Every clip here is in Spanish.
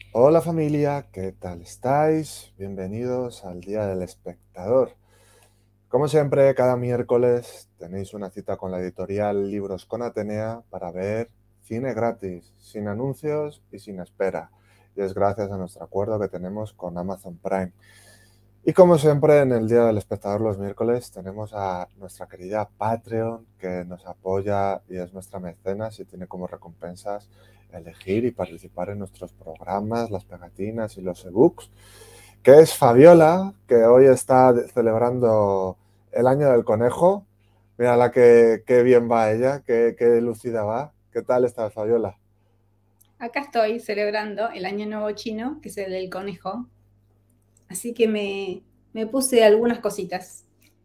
Hola familia, ¿qué tal estáis? Bienvenidos al Día del Espectador. Como siempre, cada miércoles tenéis una cita con la editorial Libros con Atenea para ver cine gratis, sin anuncios y sin espera. Y es gracias a nuestro acuerdo que tenemos con Amazon Prime. Y como siempre, en el Día del Espectador los miércoles tenemos a nuestra querida Patreon que nos apoya y es nuestra mecenas y tiene como recompensas elegir y participar en nuestros programas, las pegatinas y los ebooks, que es Fabiola, que hoy está celebrando el año del conejo. Mira la que bien va ella, que lucida va. ¿Qué tal estás, Fabiola? Acá estoy celebrando el Año Nuevo Chino, que es el del conejo, así que me puse algunas cositas.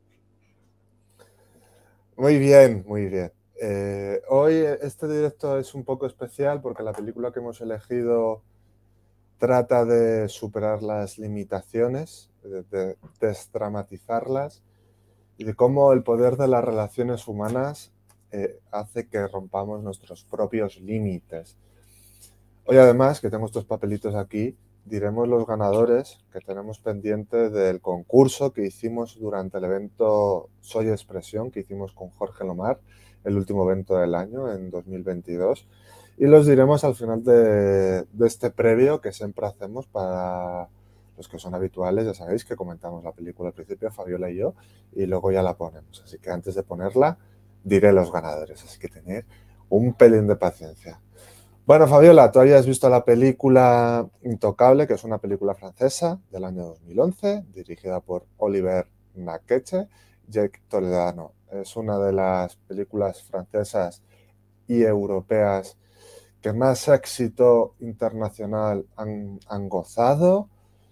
Muy bien, muy bien. Hoy este directo es un poco especial porque la película que hemos elegido trata de superar las limitaciones, de desdramatizarlas y de cómo el poder de las relaciones humanas hace que rompamos nuestros propios límites. Hoy además, que tengo estos papelitos aquí, diremos los ganadores que tenemos pendiente del concurso que hicimos durante el evento Soy Expresión, que hicimos con Jorge Lomar, el último evento del año, en 2022. Y los diremos al final de este previo que siempre hacemos para los que son habituales. Ya sabéis que comentamos la película al principio, Fabiola y yo, y luego ya la ponemos. Así que antes de ponerla, diré los ganadores. Así que tener un pelín de paciencia. Bueno, Fabiola, tú habías visto la película Intocable, que es una película francesa del año 2011, dirigida por Oliver Nakache, Jake Toledano. Es una de las películas francesas y europeas que más éxito internacional han gozado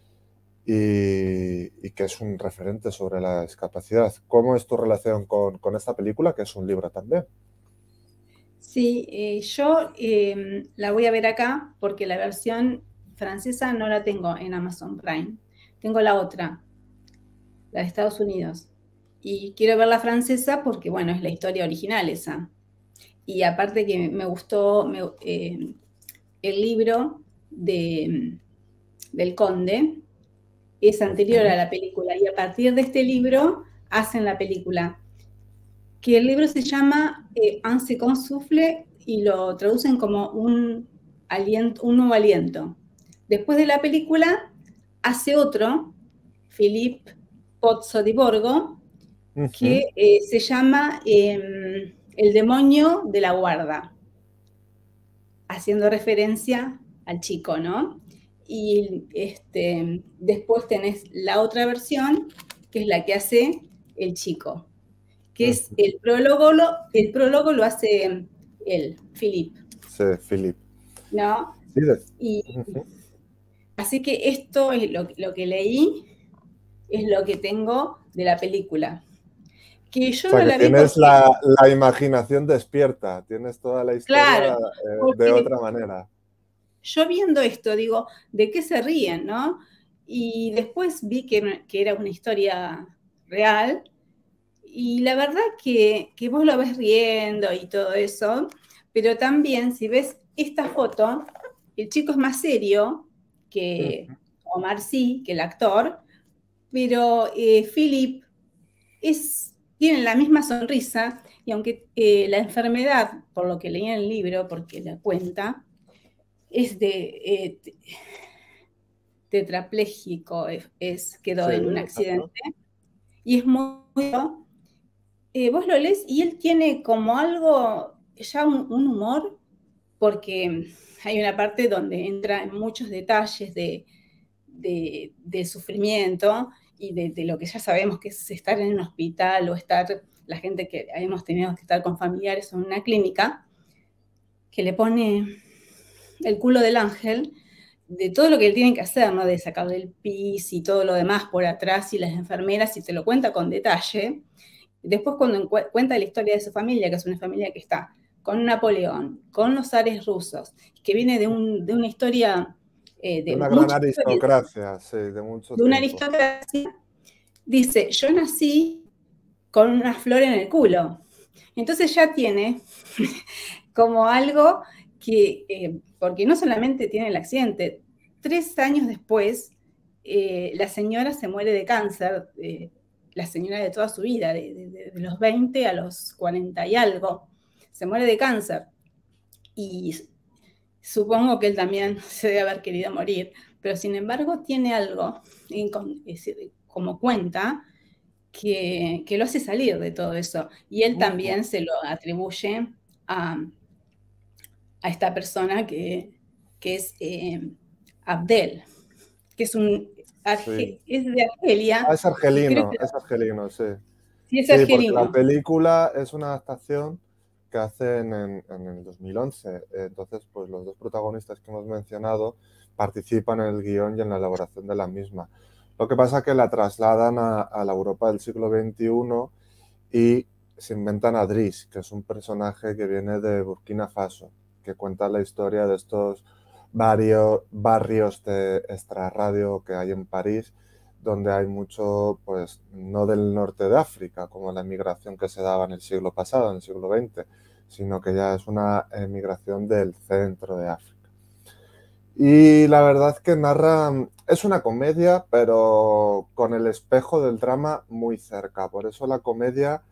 y que es un referente sobre la discapacidad. ¿Cómo es tu relación con esta película, que es un libro también? Sí, yo la voy a ver acá porque la versión francesa no la tengo en Amazon Prime. Tengo la otra, la de Estados Unidos. Y quiero ver la francesa porque, bueno, es la historia original esa. Y aparte que me gustó el libro del Conde, es anterior a Ujú. la película y a partir de este libro hacen la película, que el libro se llama Un second souffle y lo traducen como un nuevo aliento. Después de la película hace otro, Philippe Pozzo di Borgo, Ujú. que se llama El demonio de la guarda, haciendo referencia al chico, ¿no? Y después tenés la otra versión, que es la que hace el chico, que es Ujú. el prólogo lo hace él, Philip, Sí, Philip. ¿no? Sí, Y ujú. así que esto es lo que leí, es lo que tengo de la película. Que O yo sea, no que la vi tienes porque, la imaginación despierta, tienes toda la historia claro, de porque otra manera. yo viendo esto digo, ¿de qué se ríen, no? Y después vi que era una historia real y la verdad que vos lo ves riendo y todo eso, pero también si ves esta foto, el chico es más serio que Ujú. Omar sí, que el actor, pero Philip tiene la misma sonrisa y aunque la enfermedad, por lo que leí en el libro, porque la cuenta, es tetrapléjico, quedó Sí, en un exacto. accidente y es muy vos lo lees y él tiene como algo, ya un humor, porque hay una parte donde entra en muchos detalles de sufrimiento y de lo que ya sabemos que es estar en un hospital o estar, la gente que hemos tenido que estar con familiares en una clínica, que le pone el culo del ángel de todo lo que él tiene que hacer, ¿no? De sacarle el pis y todo lo demás por atrás y las enfermeras, y te lo cuenta con detalle. Después cuando cuenta la historia de su familia, que es una familia que está con Napoleón, con los zares rusos, que viene de una historia De de una gran mucha historia, aristocracia, sí, de mucho de una tiempo. aristocracia, dice, yo nací con una flor en el culo. Entonces ya tiene como algo que, porque no solamente tiene el accidente, 3 años después, la señora se muere de cáncer, la señora de toda su vida, de los 20 a los 40 y algo, se muere de cáncer. Y supongo que él también se debe haber querido morir, pero sin embargo tiene algo, como cuenta, que lo hace salir de todo eso. Y él también se lo atribuye a, a esta persona que es Abdel, que es, Sí. es de Ah, Argelia, y creo que es argelino, sí. sí es Sí, porque la argelino. película es una adaptación que hacen en el 2011. Entonces, pues los dos protagonistas que hemos mencionado participan en el guión y en la elaboración de la misma. Lo que pasa es que la trasladan a la Europa del siglo XXI y se inventan a Driss, que es un personaje que viene de Burkina Faso, que cuenta la historia de estos varios barrios de extrarradio que hay en París, donde hay mucho, pues, no del norte de África, como la emigración que se daba en el siglo pasado, en el siglo XX, sino que ya es una emigración del centro de África. Y la verdad que narra, es una comedia, pero con el espejo del drama muy cerca. Por eso la comedia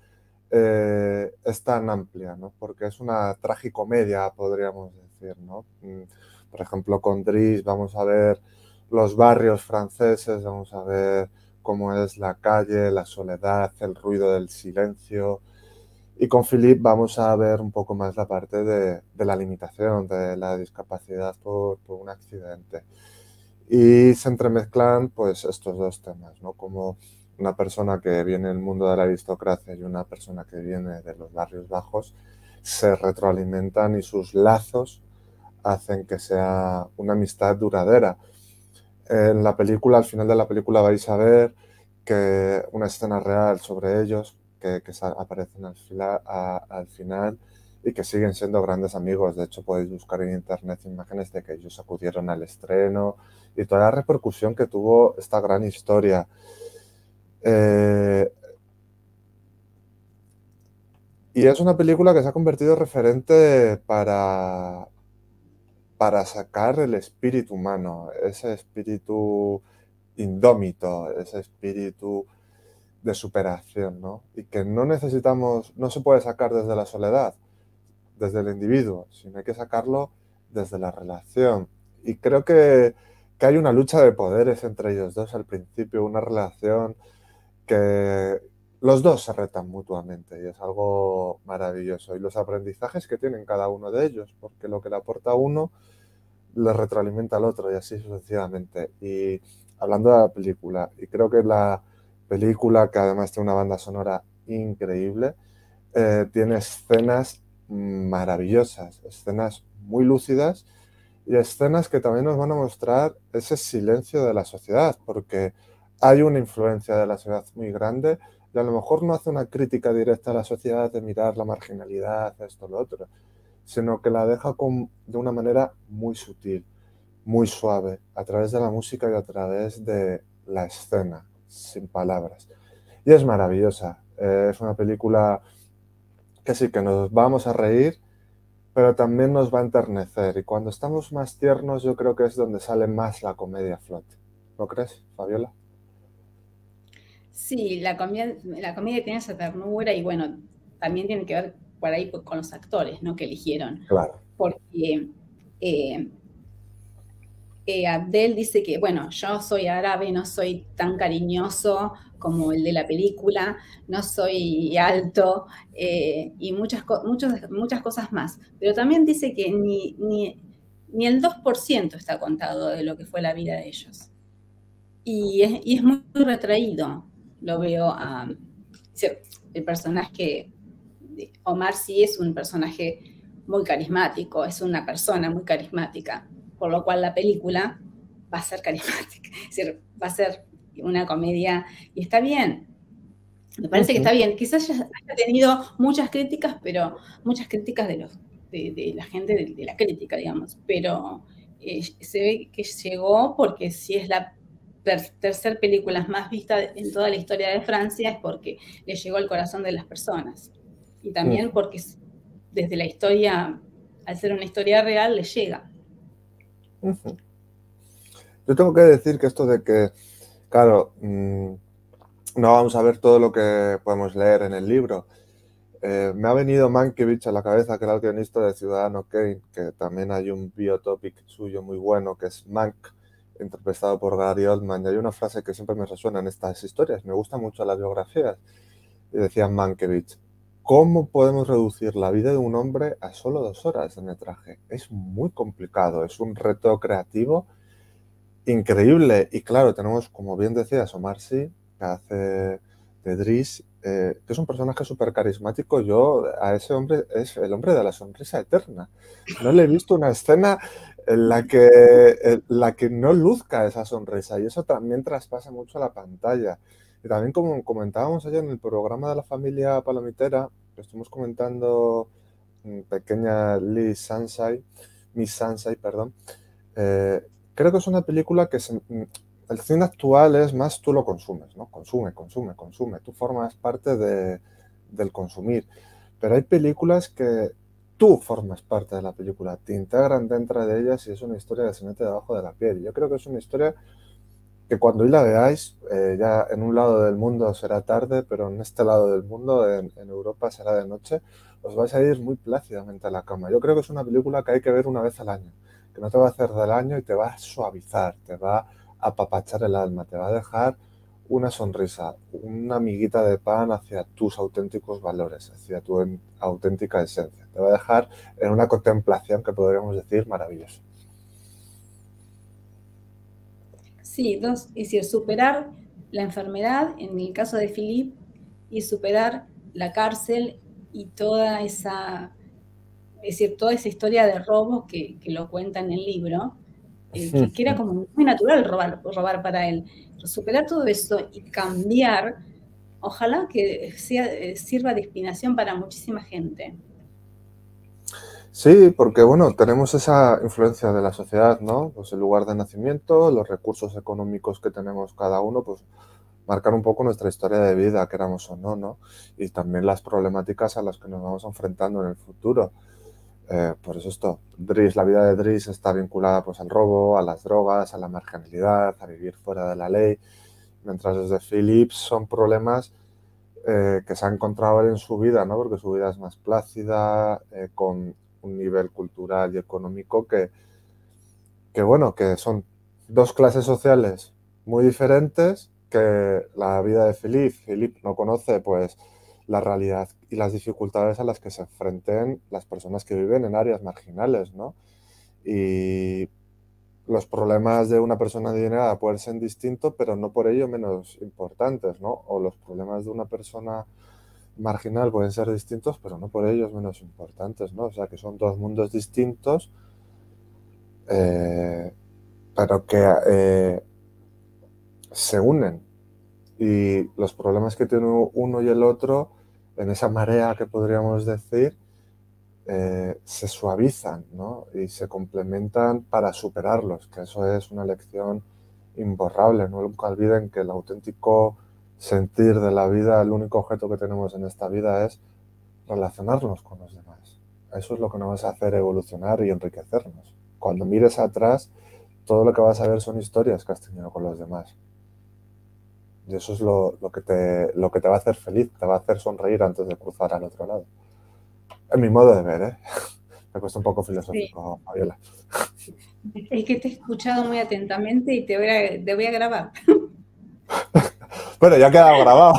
es tan amplia, ¿no? Porque es una tragicomedia, podríamos decir, ¿no? Por ejemplo, con Driss vamos a ver los barrios franceses, vamos a ver cómo es la calle, la soledad, el ruido del silencio. Y con Philippe vamos a ver un poco más la parte de la limitación, de la discapacidad por un accidente. Y se entremezclan pues estos dos temas, ¿no? Como una persona que viene del mundo de la aristocracia y una persona que viene de los barrios bajos se retroalimentan y sus lazos hacen que sea una amistad duradera. En la película, al final de la película vais a ver que una escena real sobre ellos que aparecen al final y que siguen siendo grandes amigos. De hecho, podéis buscar en internet imágenes de que ellos acudieron al estreno y toda la repercusión que tuvo esta gran historia. Eh, y es una película que se ha convertido en referente para sacar el espíritu humano, ese espíritu indómito, ese espíritu de superación, ¿no? Y que no necesitamos, no se puede sacar desde la soledad, desde el individuo, sino hay que sacarlo desde la relación. Y creo que hay una lucha de poderes entre ellos dos al principio, una relación que los dos se retan mutuamente y es algo maravilloso. Y los aprendizajes que tienen cada uno de ellos, porque lo que le aporta a uno le retroalimenta al otro y así sucesivamente. Y hablando de la película, y creo que la película, que además tiene una banda sonora increíble, tiene escenas maravillosas, escenas muy lúcidas y escenas que también nos van a mostrar ese silencio de la sociedad, porque hay una influencia de la sociedad muy grande y a lo mejor no hace una crítica directa a la sociedad de mirar la marginalidad, esto, lo otro, sino que la deja de una manera muy sutil, muy suave, a través de la música y a través de la escena, sin palabras. Y es maravillosa. Es una película que sí, que nos vamos a reír, pero también nos va a enternecer. Y cuando estamos más tiernos, yo creo que es donde sale más la comedia a flote. ¿No crees, Fabiola? Sí, la comedia tiene esa ternura y bueno, también tiene que ver por ahí con los actores, ¿no? Que eligieron. Claro. Porque eh, Abdel dice que, bueno, yo soy árabe, no soy tan cariñoso como el de la película, no soy alto y muchas cosas más. Pero también dice que ni el 2% está contado de lo que fue la vida de ellos. Y es muy retraído, lo veo a... El personaje de Omar sí es un personaje muy carismático, es una persona muy carismática, por lo cual la película va a ser carismática, es decir, va a ser una comedia y está bien, me parece que Ujú. está bien. Quizás haya tenido muchas críticas, pero muchas críticas de la gente de la crítica, digamos, pero se ve que llegó porque si es la tercer película más vista en toda la historia de Francia es porque le llegó al corazón de las personas y también Ujú. porque desde la historia, al ser una historia real, le llega. Ujú. Yo tengo que decir que esto de que, claro, no vamos a ver todo lo que podemos leer en el libro. Me ha venido Mankiewicz a la cabeza, que era el guionista de Ciudadano Kane, que también hay un biotopic suyo muy bueno, que es Mank, interpretado por Gary Oldman. Y hay una frase que siempre me resuena en estas historias. Me gustan mucho las biografías. Y decía Mankiewicz, ¿cómo podemos reducir la vida de un hombre a solo 2 horas de metraje? Es muy complicado, es un reto creativo increíble. Y claro, tenemos, como bien decías, Omar Sy, que hace de Driss, que es un personaje súper carismático. Yo a ese hombre es el hombre de la sonrisa eterna. No le he visto una escena en la que no luzca esa sonrisa, y eso también traspasa mucho a la pantalla. Y también, como comentábamos ayer en el programa de la familia palomitera, que estuvimos comentando pequeña Miss Sansai, perdón, eh, creo que es una película que el cine actual es más tú lo consumes, ¿no? Consume, consume, consume. Tú formas parte del consumir. Pero hay películas que tú formas parte de la película, te integran dentro de ellas y es una historia que se mete debajo de la piel. Yo creo que es una historia que cuando hoy la veáis, ya en un lado del mundo será tarde, pero en este lado del mundo, en Europa, será de noche, os vais a ir muy plácidamente a la cama. Yo creo que es una película que hay que ver una vez al año, que no te va a hacer daño y te va a suavizar, te va a apapachar el alma, te va a dejar una sonrisa, una miguita de pan hacia tus auténticos valores, hacia tu auténtica esencia. Te va a dejar en una contemplación que podríamos decir maravillosa. Sí, es decir, superar la enfermedad, en el caso de Philip, y superar la cárcel y toda esa, es decir, toda esa historia de robos que lo cuenta en el libro, que era como muy natural robar para él. Superar todo eso y cambiar, ojalá que sirva de inspiración para muchísima gente. Sí, porque bueno, tenemos esa influencia de la sociedad, ¿no? Pues el lugar de nacimiento, los recursos económicos que tenemos cada uno, pues marcar un poco nuestra historia de vida, queramos o no, ¿no? Y también las problemáticas a las que nos vamos enfrentando en el futuro. Por eso la vida de Driss está vinculada pues al robo, a las drogas, a la marginalidad, a vivir fuera de la ley, mientras desde Phillips son problemas que se ha encontrado él en su vida, ¿no? Porque su vida es más plácida, con un nivel cultural y económico bueno, que son 2 clases sociales muy diferentes, que la vida de Philip no conoce pues la realidad y las dificultades a las que se enfrenten las personas que viven en áreas marginales, ¿no? Y los problemas de una persona adinerada pueden ser distintos, pero no por ello menos importantes, ¿no? O los problemas de una persona marginal pueden ser distintos, pero no por ellos menos importantes, ¿no? O sea, que son 2 mundos distintos, pero que se unen. Y los problemas que tiene uno y el otro, en esa marea que podríamos decir, se suavizan, ¿no? Y se complementan para superarlos, que eso es una lección imborrable. No nunca olviden que el auténtico sentir de la vida, el único objeto que tenemos en esta vida es relacionarnos con los demás. Eso es lo que nos va a hacer evolucionar y enriquecernos. Cuando mires atrás, todo lo que vas a ver son historias que has tenido con los demás. Y eso es lo que te va a hacer feliz, te va a hacer sonreír antes de cruzar al otro lado. Es mi modo de ver, ¿eh? Me cuesta un poco Sí. filosófico, Fabiola. Es que te he escuchado muy atentamente y te voy a grabar. Bueno, ya ha quedado grabado.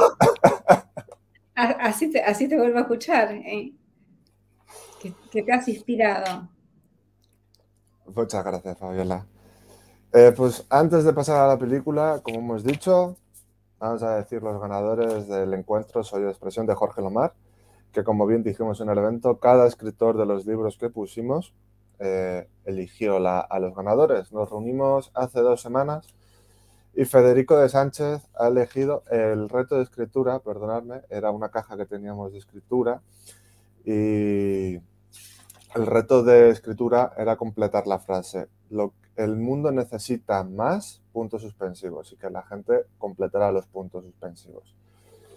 Así te vuelvo a escuchar, que te has inspirado. Muchas gracias, Fabiola. Pues antes de pasar a la película, como hemos dicho, vamos a decir los ganadores del encuentro Soy Expresión de Jorge Lomar, que como bien dijimos en el evento, cada escritor de los libros que pusimos eligió a los ganadores. Nos reunimos hace 2 semanas y Federico de Sánchez ha elegido el reto de escritura, perdonadme, era una caja que teníamos de escritura y el reto de escritura era completar la frase. El mundo necesita más puntos suspensivos y que la gente completara los puntos suspensivos.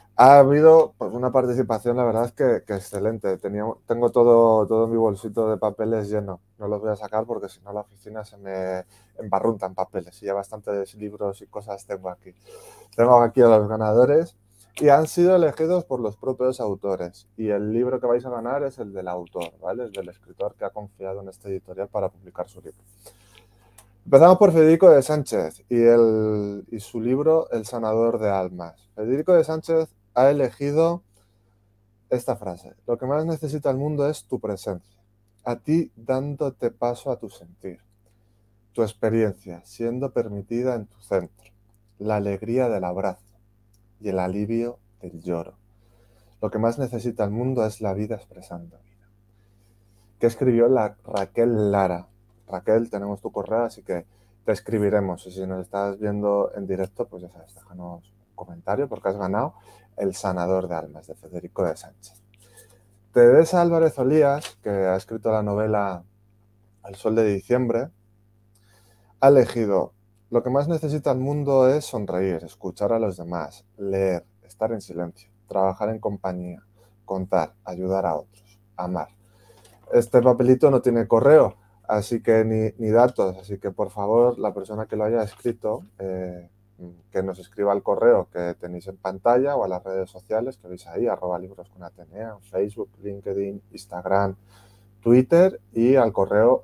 Ha habido pues, una participación, la verdad, que excelente. Tengo todo mi bolsito de papeles lleno. No los voy a sacar porque si no la oficina se me embarruntan papeles y ya bastantes libros y cosas tengo aquí. Tengo aquí a los ganadores y han sido elegidos por los propios autores. Y el libro que vais a ganar es el del autor, ¿vale? El del escritor que ha confiado en esta editorial para publicar su libro. Empezamos por Federico de Sánchez y su libro El sanador de almas. Federico de Sánchez ha elegido esta frase: lo que más necesita el mundo es tu presencia, a ti dándote paso a tu sentir, tu experiencia siendo permitida en tu centro, la alegría del abrazo y el alivio del lloro. Lo que más necesita el mundo es la vida expresando vida. ¿Qué escribió la Raquel Lara? Raquel, tenemos tu correo, así que te escribiremos. Y si nos estás viendo en directo, pues ya sabes, déjanos un comentario porque has ganado El sanador de almas, de Federico de Sánchez. Teresa Álvarez Olías, que ha escrito la novela El sol de diciembre, ha elegido: lo que más necesita el mundo es sonreír, escuchar a los demás, leer, estar en silencio, trabajar en compañía, contar, ayudar a otros, amar. Este papelito no tiene correo, así que ni datos, así que por favor la persona que lo haya escrito, que nos escriba al correo que tenéis en pantalla o a las redes sociales que veis ahí, @librosconatenea, Facebook, LinkedIn, Instagram, Twitter, y al correo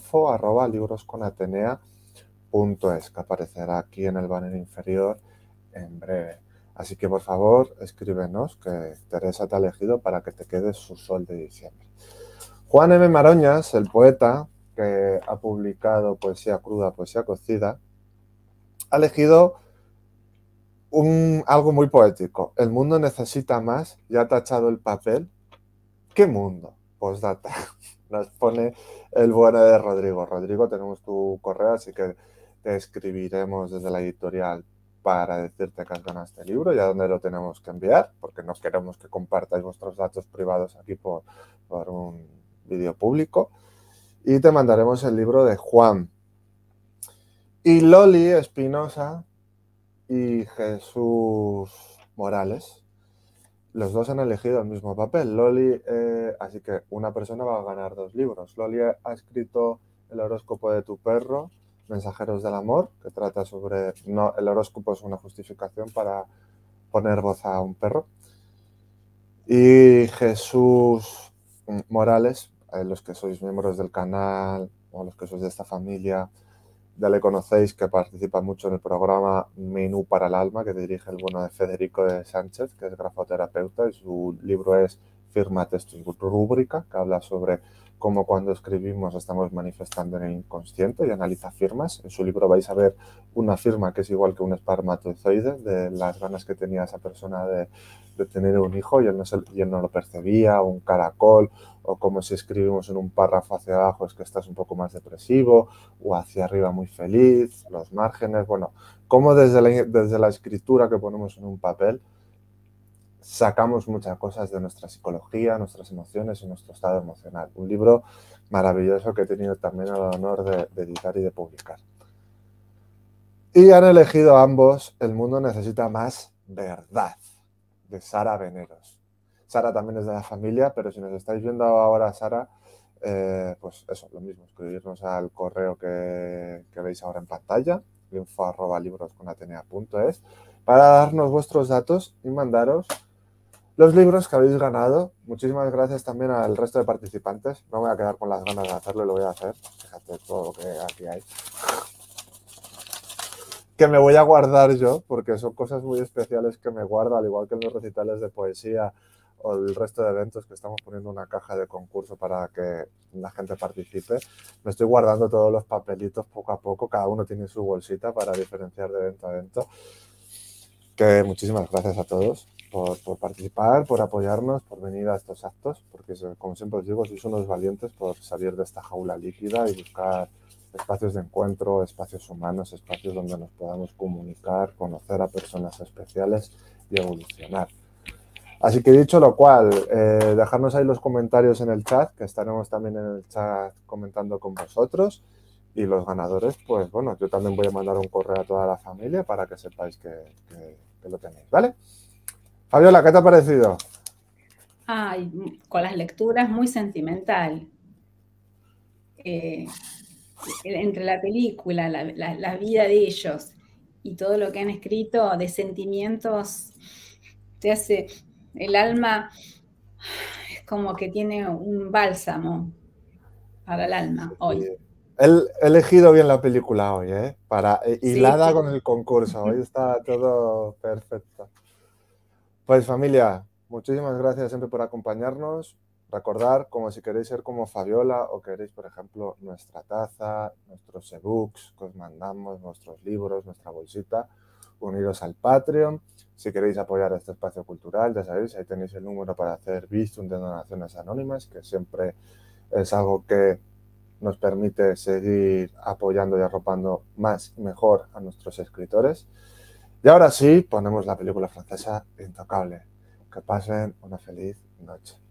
info@librosconatenea.es, que aparecerá aquí en el banner inferior en breve. Así que por favor escríbenos, que Teresa te ha elegido para que te quedes su sol de diciembre. Juan M. Maroñas, el poeta, que ha publicado poesía cruda, poesía cocida, ha elegido algo muy poético: el mundo necesita más, y ha tachado el papel. ¿Qué mundo? Postdata. Nos pone el bueno de Rodrigo. Rodrigo, tenemos tu correo, así que te escribiremos desde la editorial para decirte que has ganado este libro y a dónde lo tenemos que enviar, porque no queremos que compartáis vuestros datos privados aquí por un vídeo público. Y te mandaremos el libro de Juan. Y Loli Espinosa y Jesús Morales, los dos han elegido el mismo papel. Loli, así que una persona va a ganar 2 libros. Loli ha escrito El horóscopo de tu perro, Mensajeros del amor, que trata sobre... No, el horóscopo es una justificación para poner voz a un perro. Y Jesús Morales, los que sois miembros del canal o los que sois de esta familia, ya le conocéis, que participa mucho en el programa Menú para el Alma, que dirige el bueno de Federico de Sánchez, que es grafoterapeuta, y su libro es Firma Texto y Rúbrica, que habla sobre cómo cuando escribimos estamos manifestando en el inconsciente, y analiza firmas. En su libro vais a ver una firma que es igual que un espermatozoide, de las ganas que tenía esa persona de tener un hijo y él no lo percibía, un caracol, o como si escribimos en un párrafo hacia abajo es que estás un poco más depresivo, o hacia arriba muy feliz, los márgenes. Bueno, cómo desde la escritura que ponemos en un papel sacamos muchas cosas de nuestra psicología, nuestras emociones y nuestro estado emocional. Un libro maravilloso que he tenido también el honor de editar y de publicar. Y han elegido ambos El mundo necesita más verdad, de Sara Veneros. Sara también es de la familia, pero si nos estáis viendo ahora, Sara, pues eso, lo mismo, escribirnos al correo que veis ahora en pantalla, info@librosconatenea.es, para darnos vuestros datos y mandaros los libros que habéis ganado. Muchísimas gracias también al resto de participantes. No me voy a quedar con las ganas de hacerlo y lo voy a hacer. Fíjate todo lo que aquí hay. Que me voy a guardar yo, porque son cosas muy especiales que me guardo, al igual que en los recitales de poesía o el resto de eventos que estamos poniendo una caja de concurso para que la gente participe. Me estoy guardando todos los papelitos poco a poco, cada uno tiene su bolsita para diferenciar de evento a evento. Que muchísimas gracias a todos por participar, por apoyarnos, por venir a estos actos, porque como siempre os digo, sois unos valientes por salir de esta jaula líquida y buscar espacios de encuentro, espacios humanos, espacios donde nos podamos comunicar, conocer a personas especiales y evolucionar. Así que dicho lo cual, dejarnos ahí los comentarios en el chat, que estaremos también en el chat comentando con vosotros. Y los ganadores, pues bueno, yo también voy a mandar un correo a toda la familia para que sepáis que lo tenéis, ¿vale? Fabiola, ¿qué te ha parecido? Ay, con las lecturas muy sentimental. Entre la película, la vida de ellos y todo lo que han escrito de sentimientos, te hace el alma, es como que tiene un bálsamo para el alma hoy. He elegido bien la película hoy, ¿eh? Sí, Hilada con el concurso. Hoy está todo perfecto. Pues familia, muchísimas gracias siempre por acompañarnos. Recordar, como si queréis ser como Fabiola o queréis, por ejemplo, nuestra taza, nuestros ebooks que os mandamos, nuestros libros, nuestra bolsita, uniros al Patreon. Si queréis apoyar este espacio cultural, ya sabéis, ahí tenéis el número para hacer Bizum de donaciones anónimas, que siempre es algo que nos permite seguir apoyando y arropando más y mejor a nuestros escritores. Y ahora sí, ponemos la película francesa Intocable. Que pasen una feliz noche.